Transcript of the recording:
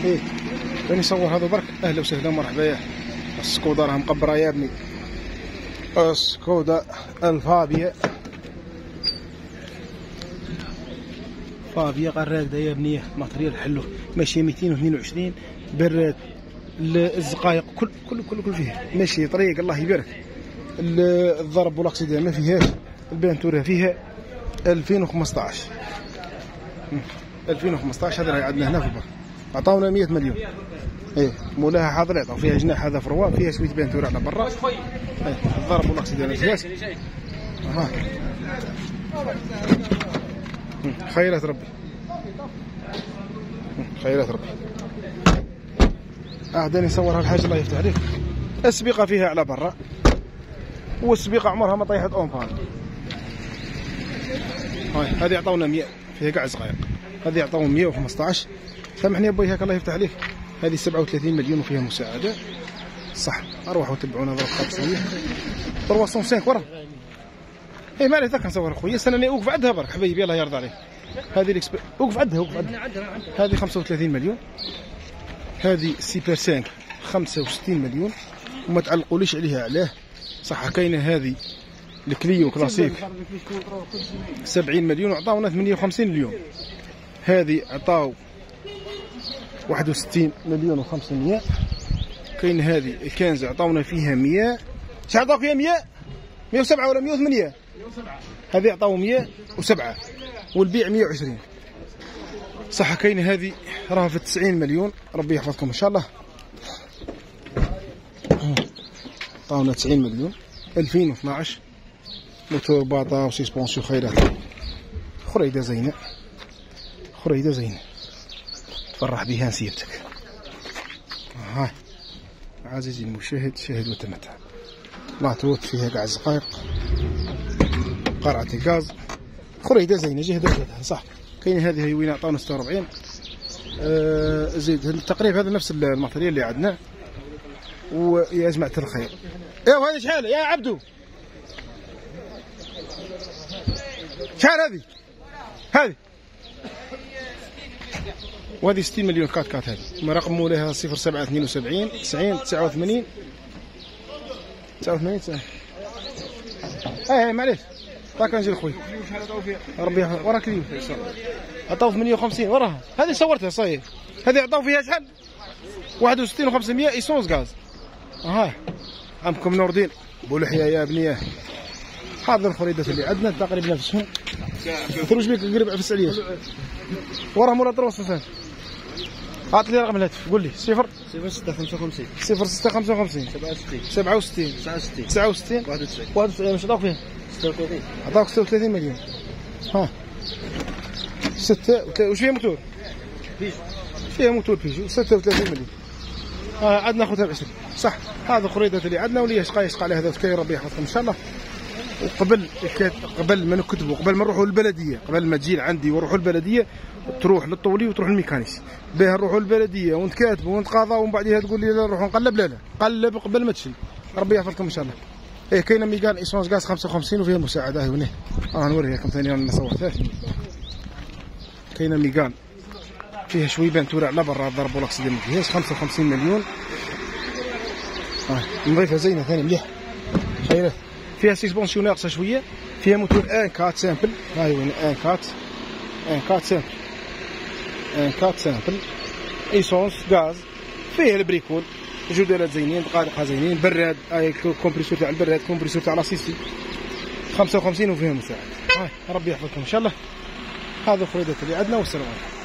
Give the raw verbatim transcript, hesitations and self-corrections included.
ايه راني نصور هذا برك. اهلا وسهلا مرحبا. يا السكودا راها مقبره يا ابني. السكودا الفابيا فابيا غير راكده يا ابني. ماتريال حلو ماشي مئتين واثنين وعشرين براد. الزقايق كل كل كل كل فيه ماشي طريق الله يبارك. الضرب والاكسيدان ما فيهاش. البانتورة فيها ألفين وخمسطاش ألفين وخمسطاش. هذا راهي عندنا هنا في البر عطاونا مئة مليون. ايه مولاها حاضر يعطاو فيها جناح هذا فروا فيها شويه بانتورة على برا. ايه الضرب والاكسيدان مزياس. اها خيرات ربي خيرات ربي. اعداني نصور هالحاجه الله يفتح عليك. السبيقه فيها على برا والسبيقه عمرها ما طيحت اونفان. هاي هذه عطاونا مئة فيها كاع صغير. هذه عطاونا مئة وخمسطاش. سامحني يا بوي هاك الله يفتح عليك. هذه سبعة وثلاثين مليون وفيها مساعده صح. اروحوا تبعونا ضرب خمسمية ثلاثمية وخمسة ورا. اي ما عليه ذاك نصور خويا استناني اوقف عندها برك حبيبي الله يرضى عليك. هذه الاكسبير اوقف عندها اوقف عندها. هذه خمسة وثلاثين مليون. هذه سيبر خمسة خمسة وستين مليون وما تعلقوليش عليها علاه صح. كاينه هذه الكليو كلاسيك سبعين مليون وعطاونا ثمانية وخمسين مليون. هذه عطاو واحد وستين مليون وخمسمية. كاين هذه الكنز عطاونا فيها مئة. شحال عطاو فيها مئة؟ مئة وسبعة ولا مئة وثمانية؟ هذه عطاو مئة وسبعة والبيع مئة وعشرين صح. كاينه هذه راها في تسعين مليون ربي يحفظكم ان شاء الله. عطاونا تسعين مليون ألفين واثناش موتور باطا وسيسبونسيو خيرات. خريده زينه خريده زينه تفرح بها نسيبتك. هاي عزيزي المشاهد شاهد وتمتع. لا تروت فيها كاع الزقايق قرعه الغاز. خريده زينه جهده جهدها صح. كاين هذه هي وين عطاونا ستة وأربعين. آه زيد التقريب هذا نفس الماتريال اللي عندنا. ويا جماعه الخير ايوا هذه شحال يا عبدو؟ شحال هذه؟ هذه وهذه ستين مليون كات كات. هذه رقم مولاها صفر سبعة اثنين وسبعين تسعين تسعة وثمانين تسعة وثمانين تسعين. اي معليش راك نجي خويا ربي يحفظك. وراك لي عطاو ثمانية وخمسين وراها. هذه صورتها صاير. هذه عطاو فيها شحال؟ واحد وستين وخمسمية ايسونس غاز. ها عمكم نور الدين بولحيه يا بنيه. هذا الخريدات اللي عندنا تقريبا نفسهم. خرج بيك قريب عفس عليا. وراه مورا طروس ثاني. عط لي رقم الهاتف قول لي. صفر صفر ستة خمسة وخمسين صفر ستة خمسة وخمسين سبعة وستين سبعة وستين تسعة وستين تسعة وستين واحد وتسعين واحد وتسعين. واش عطاوك فيها؟ ستة وثلاثين. عطاوك ستة وثلاثين مليون. ها ستة وثلاثين. واش فيها موتور؟ بيجو فيها موتور بيجو ستة وثلاثين مليون. ها عندنا خوتها بعشرين صح. هذا الخريدات اللي عندنا واللي يشقى يشقى على هذا الكاين ربي يحفظكم ان شاء الله. وقبل قبل ما نكتبوا قبل ما نروحوا للبلديه قبل ما تجي لعندي ونروحوا للبلديه تروح للطولي وتروح للميكانيس باه نروحوا للبلديه ونتكاتبوا ونتقاضوا ومن بعدها تقول لي لا نروحوا نقلب. لا لا قلب قبل ما تشري ربي يحفظكم ان شاء الله. ايه كاينه ميكان ايسونس غاز خمسة وخمسين وفيها مساعده. هاي هنا راه نوريها لكم ثاني انا صورتها. كاينه ميكان فيها شويه بانتورة على برا الضرب والاكسيدان ما فيهاش. خمسة وخمسين مليون. اه نضيفها زينه ثاني مليح خيرات. فيها سيسبونسيون ناقصه شويه. فيها موتور ان كات سامبل. هاي وين ان كات ان كات سامبل ان كات سامبل ايسونس غاز. فيها البريكول جدرات زينين دقائقها زينين. براد هاي كومبريسور تاع البراد كومبريسور تاع لاسيسي خمسة وخمسين وفيها مساعد. هاي ربي يحفظكم ان شاء الله. هذا الخريدات اللي عندنا والسلام عليكم.